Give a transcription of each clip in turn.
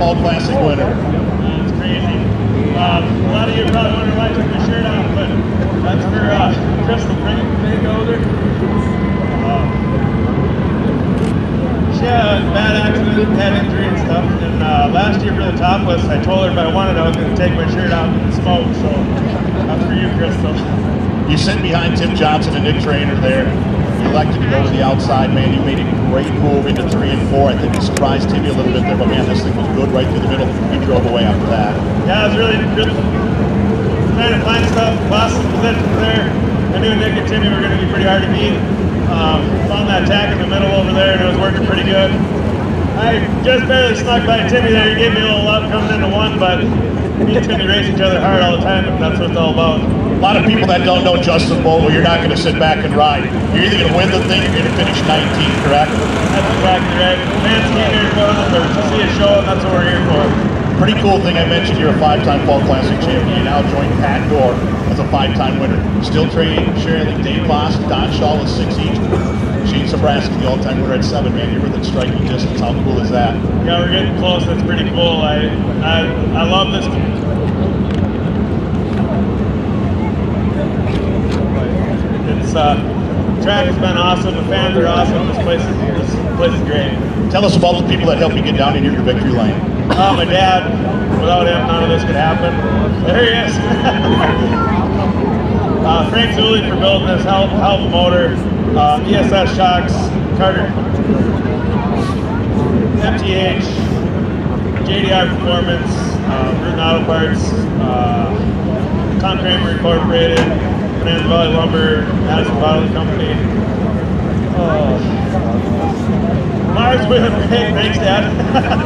Fall Classic winner. It's crazy. A lot of you probably wonder why I took my shirt off, but that's for Crystal Makeover. She had a bad accident, had injury and stuff, and last year for the topless, I told her if I wanted I was going to take my shirt off and smoke, so that's for you, Crystal. You sit behind Tim Johnson and Nick Trainer there. You elected to go to the outside, man. You made a great move into 3 and 4. I think you surprised Timmy a little bit there, but man, this thing was good right through the middle. You drove away after that. Yeah, it was really good. Trying to find stuff, lost some positions there. I knew Nick and Timmy were going to be pretty hard to beat. Found that tack in the middle over there, and it was working pretty good. I just barely snuck by Timmy there. He gave me a little love coming into 1, but me and Timmy race each other hard all the time, and that's what it's all about. A lot of people that don't know Justin Bogle, you're not going to sit back and ride. You're either going to win the thing or you're going to finish 19th, correct? That's exactly right. Fans came here to see a show, and that's what we're here for. Pretty cool thing I mentioned, you're a 5-time Fall Classic champion. You now join Pat Gore as a 5-time winner. Still training, Shirley, Dave Voss, Don Shaw with 6 each. Shane Sabraska, the all-time winner at 7. Man, you're within striking distance. How cool is that? Yeah, we're getting close. That's pretty cool. I love this. Track has been awesome. The fans are awesome. This place is great. Tell us about the people that helped you get down into your victory lane. My dad. Without him, none of this could happen. There he is. Frank Zulli for building this hell of a motor. ESS shocks, Carter, MTH, JDR Performance, Bruton Auto Parts, Tom Kramer Incorporated, Bonanza Valley Lumber, Madison Bottling Company. Mars Wheel and Paint, thanks Dad.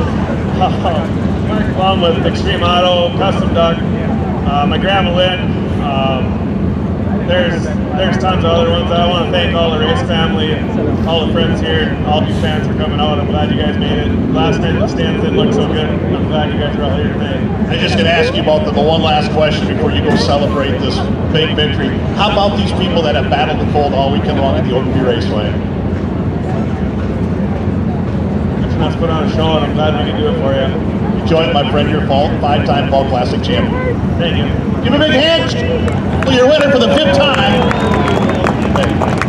Mark Plum with Extreme Auto, Custom Duck, my grandma Lynn. There's tons of other ones. I want to thank all the race family and all the friends here and all of you fans for coming out. I'm glad you guys made it. Last night the stands didn't look so good. I'm glad you guys are all here tonight. I'm just going to ask you about the one last question before you go celebrate this big victory. How about these people that have battled the cold all weekend long at the Oakview Raceway? Let's put on a show, and I'm glad we can do it for you. You joined my friend, your 5-time Fall Classic champion. Thank you. Give him a big hand. Well, you're winner for the 5th time.